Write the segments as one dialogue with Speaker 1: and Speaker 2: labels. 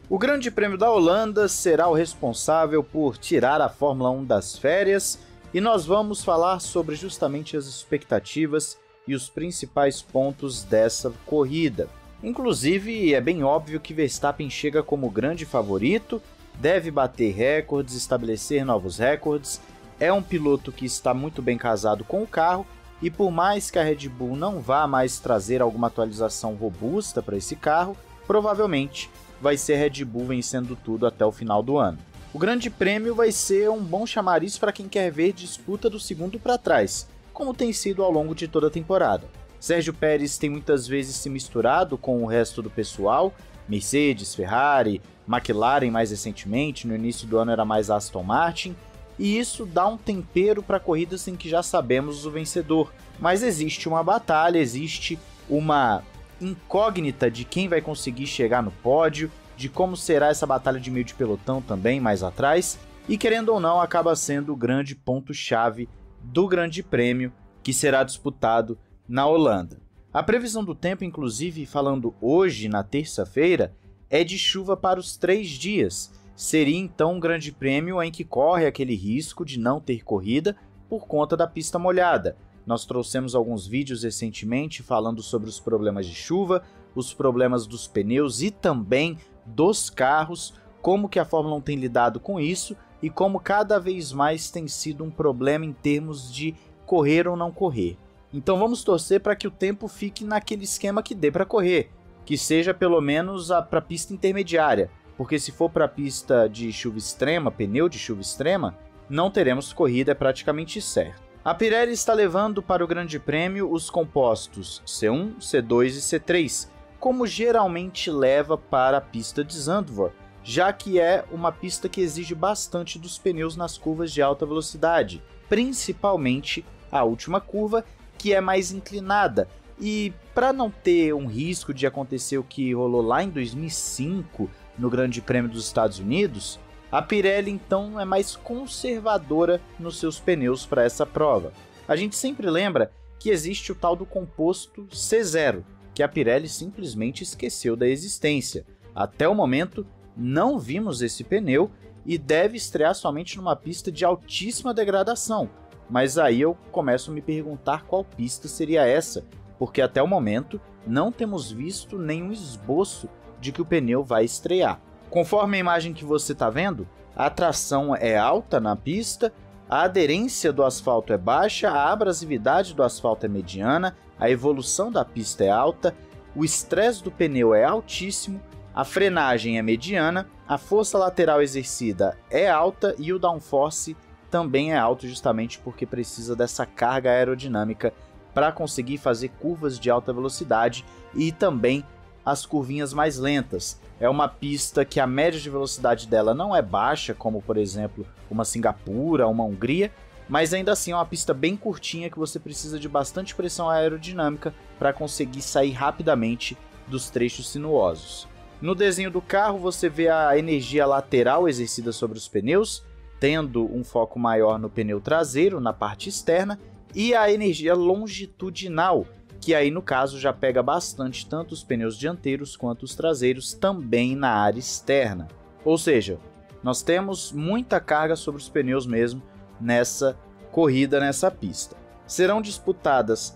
Speaker 1: O Grande Prêmio da Holanda será o responsável por tirar a Fórmula 1 das férias e nós vamos falar sobre justamente as expectativas e os principais pontos dessa corrida. Inclusive, é bem óbvio que Verstappen chega como grande favorito, deve bater recordes, estabelecer novos recordes, é um piloto que está muito bem casado com o carro e por mais que a Red Bull não vá mais trazer alguma atualização robusta para esse carro, provavelmente vai ser Red Bull vencendo tudo até o final do ano. O Grande Prêmio vai ser um bom chamariz para quem quer ver disputa do segundo para trás, como tem sido ao longo de toda a temporada. Sérgio Pérez tem muitas vezes se misturado com o resto do pessoal, Mercedes, Ferrari, McLaren mais recentemente, no início do ano era mais Aston Martin, e isso dá um tempero para corridas em que já sabemos o vencedor. Mas existe uma batalha, existe uma incógnita de quem vai conseguir chegar no pódio, de como será essa batalha de meio de pelotão também mais atrás, e querendo ou não acaba sendo o grande ponto-chave do Grande Prêmio que será disputado na Holanda. A previsão do tempo, inclusive falando hoje, na terça-feira, é de chuva para os 3 dias. Seria então um Grande Prêmio em que corre aquele risco de não ter corrida por conta da pista molhada. Nós trouxemos alguns vídeos recentemente falando sobre os problemas de chuva, os problemas dos pneus e também dos carros, como que a Fórmula 1 tem lidado com isso e como cada vez mais tem sido um problema em termos de correr ou não correr. Então vamos torcer para que o tempo fique naquele esquema que dê para correr, que seja pelo menos para a pista intermediária, porque se for para a pista de chuva extrema, pneu de chuva extrema, não teremos corrida, é praticamente certo. A Pirelli está levando para o Grande Prêmio os compostos C1, C2 e C3, como geralmente leva para a pista de Zandvoort, já que é uma pista que exige bastante dos pneus nas curvas de alta velocidade, principalmente a última curva, que é mais inclinada. E para não ter um risco de acontecer o que rolou lá em 2005 no Grande Prêmio dos Estados Unidos, a Pirelli então é mais conservadora nos seus pneus para essa prova. A gente sempre lembra que existe o tal do composto C0, que a Pirelli simplesmente esqueceu da existência. Até o momento não vimos esse pneu e deve estrear somente numa pista de altíssima degradação. Mas aí eu começo a me perguntar qual pista seria essa, porque até o momento não temos visto nenhum esboço de que o pneu vai estrear. Conforme a imagem que você está vendo, a tração é alta na pista, a aderência do asfalto é baixa, a abrasividade do asfalto é mediana, a evolução da pista é alta, o estresse do pneu é altíssimo, a frenagem é mediana, a força lateral exercida é alta e o downforce também é alto justamente porque precisa dessa carga aerodinâmica para conseguir fazer curvas de alta velocidade e também as curvinhas mais lentas. É uma pista que a média de velocidade dela não é baixa, como por exemplo uma Singapura, uma Hungria, mas ainda assim é uma pista bem curtinha que você precisa de bastante pressão aerodinâmica para conseguir sair rapidamente dos trechos sinuosos. No desenho do carro você vê a energia lateral exercida sobre os pneus, tendo um foco maior no pneu traseiro, na parte externa, e a energia longitudinal, que aí no caso já pega bastante tanto os pneus dianteiros quanto os traseiros também na área externa. Ou seja, nós temos muita carga sobre os pneus mesmo nessa corrida, nessa pista. Serão disputadas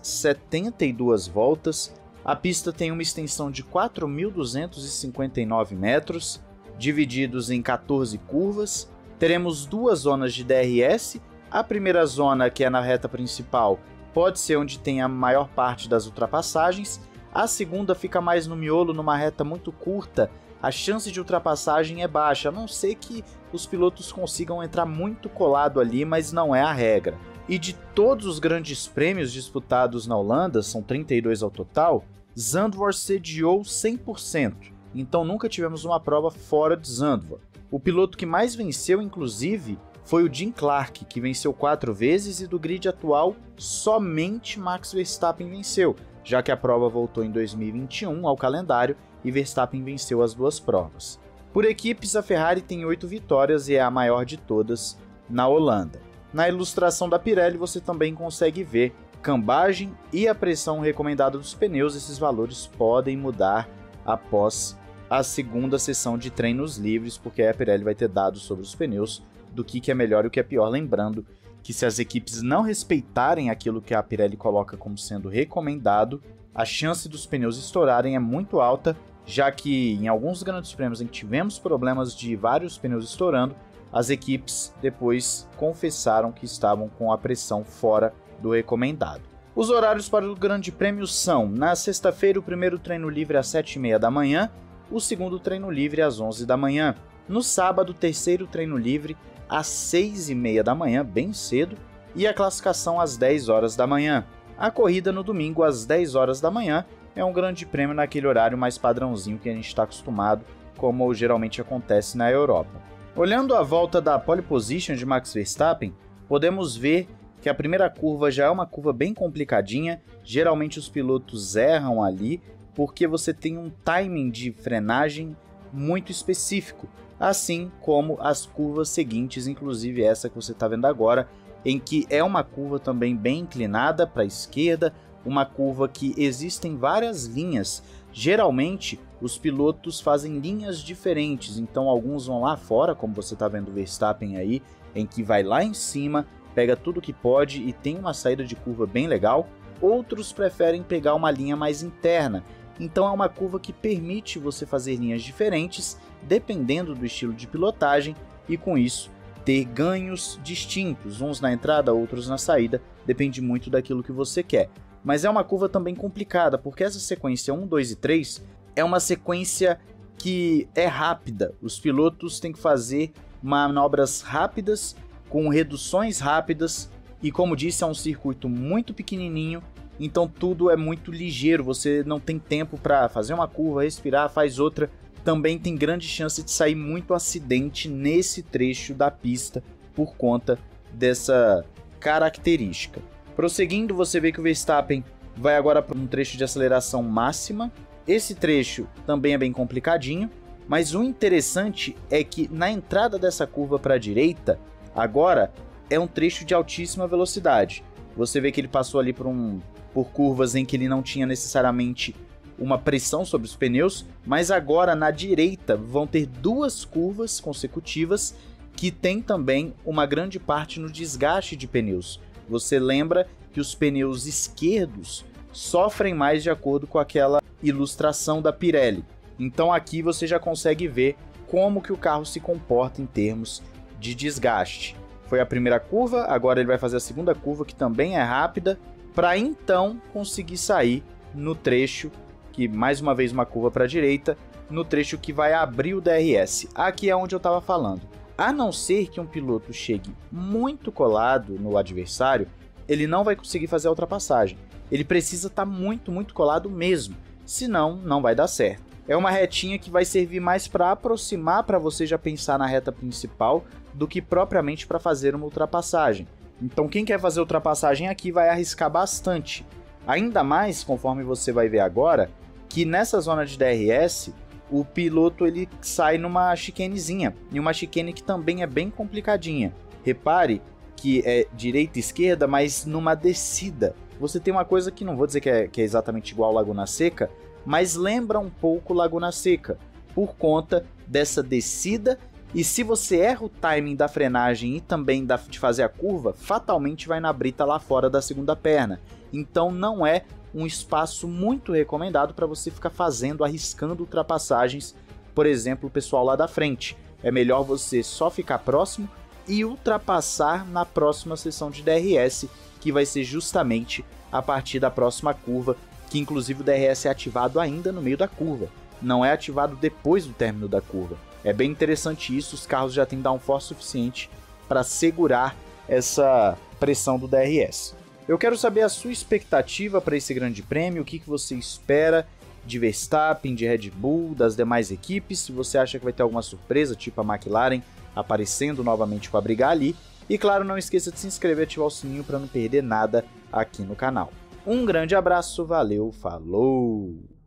Speaker 1: 72 voltas, a pista tem uma extensão de 4.259 metros, divididos em 14 curvas. Teremos 2 zonas de DRS, a primeira zona, que é na reta principal, pode ser onde tem a maior parte das ultrapassagens, a segunda fica mais no miolo, numa reta muito curta, a chance de ultrapassagem é baixa, a não ser que os pilotos consigam entrar muito colado ali, mas não é a regra. E de todos os grandes prêmios disputados na Holanda, são 32 ao total, Zandvoort sediou 100%, então nunca tivemos uma prova fora de Zandvoort. O piloto que mais venceu, inclusive, foi o Jim Clark, que venceu 4 vezes, e do grid atual, somente Max Verstappen venceu, já que a prova voltou em 2021 ao calendário e Verstappen venceu as 2 provas. Por equipes, a Ferrari tem 8 vitórias e é a maior de todas na Holanda. Na ilustração da Pirelli você também consegue ver cambagem e a pressão recomendada dos pneus, esses valores podem mudar após a segunda sessão de treinos livres, porque a Pirelli vai ter dados sobre os pneus do que é melhor e o que é pior. Lembrando que se as equipes não respeitarem aquilo que a Pirelli coloca como sendo recomendado, a chance dos pneus estourarem é muito alta, já que em alguns grandes prêmios em que tivemos problemas de vários pneus estourando, as equipes depois confessaram que estavam com a pressão fora do recomendado. Os horários para o Grande Prêmio são: na sexta-feira, o primeiro treino livre às 7h30 da manhã, o segundo treino livre às 11 da manhã. No sábado, o terceiro treino livre às 6h30 da manhã, bem cedo, e a classificação às 10 horas da manhã. A corrida no domingo às 10 horas da manhã é um grande prêmio naquele horário mais padrãozinho que a gente está acostumado, como geralmente acontece na Europa. Olhando a volta da pole position de Max Verstappen, podemos ver que a primeira curva já é uma curva bem complicadinha. Geralmente os pilotos erram ali, porque você tem um timing de frenagem muito específico, assim como as curvas seguintes, inclusive essa que você está vendo agora, em que é uma curva também bem inclinada para a esquerda, uma curva que existem várias linhas. Geralmente os pilotos fazem linhas diferentes, então alguns vão lá fora, como você está vendo o Verstappen aí, em que vai lá em cima, pega tudo que pode e tem uma saída de curva bem legal. Outros preferem pegar uma linha mais interna, então é uma curva que permite você fazer linhas diferentes, dependendo do estilo de pilotagem, e com isso ter ganhos distintos, uns na entrada, outros na saída, depende muito daquilo que você quer. Mas é uma curva também complicada, porque essa sequência 1, 2 e 3 é uma sequência que é rápida. Os pilotos têm que fazer manobras rápidas, com reduções rápidas, e como disse, é um circuito muito pequenininho, então tudo é muito ligeiro, você não tem tempo para fazer uma curva, respirar, faz outra. Também tem grande chance de sair muito acidente nesse trecho da pista por conta dessa característica. Prosseguindo, você vê que o Verstappen vai agora para um trecho de aceleração máxima. Esse trecho também é bem complicadinho, mas o interessante é que na entrada dessa curva para a direita, agora é um trecho de altíssima velocidade. Você vê que ele passou ali por curvas em que ele não tinha necessariamente uma pressão sobre os pneus, mas agora na direita vão ter duas curvas consecutivas que tem também uma grande parte no desgaste de pneus. Você lembra que os pneus esquerdos sofrem mais de acordo com aquela ilustração da Pirelli. Então aqui você já consegue ver como que o carro se comporta em termos de desgaste. Foi a primeira curva, agora ele vai fazer a segunda curva, que também é rápida, para então conseguir sair no trecho, que mais uma vez uma curva para a direita, no trecho que vai abrir o DRS. Aqui é onde eu estava falando. A não ser que um piloto chegue muito colado no adversário, ele não vai conseguir fazer a ultrapassagem. Ele precisa estar muito colado mesmo, senão não vai dar certo. É uma retinha que vai servir mais para aproximar, para você já pensar na reta principal, do que propriamente para fazer uma ultrapassagem. Então quem quer fazer ultrapassagem aqui vai arriscar bastante. Ainda mais, conforme você vai ver agora, que nessa zona de DRS, o piloto ele sai numa chicanezinha, e uma chicane que também é bem complicadinha. Repare que é direita e esquerda, mas numa descida. Você tem uma coisa que não vou dizer que é exatamente igual Laguna Seca, mas lembra um pouco Laguna Seca, por conta dessa descida, e se você erra o timing da frenagem e também de fazer a curva, fatalmente vai na brita lá fora da segunda perna. Então não é um espaço muito recomendado para você ficar arriscando ultrapassagens, por exemplo, o pessoal lá da frente. É melhor você só ficar próximo e ultrapassar na próxima sessão de DRS, que vai ser justamente a partir da próxima curva, que inclusive o DRS é ativado ainda no meio da curva, não é ativado depois do término da curva. É bem interessante isso, os carros já têm downforce suficiente para segurar essa pressão do DRS. Eu quero saber a sua expectativa para esse grande prêmio, o que você espera de Verstappen, de Red Bull, das demais equipes, se você acha que vai ter alguma surpresa, tipo a McLaren aparecendo novamente para brigar ali. E claro, não esqueça de se inscrever e ativar o sininho para não perder nada aqui no canal. Um grande abraço, valeu, falou!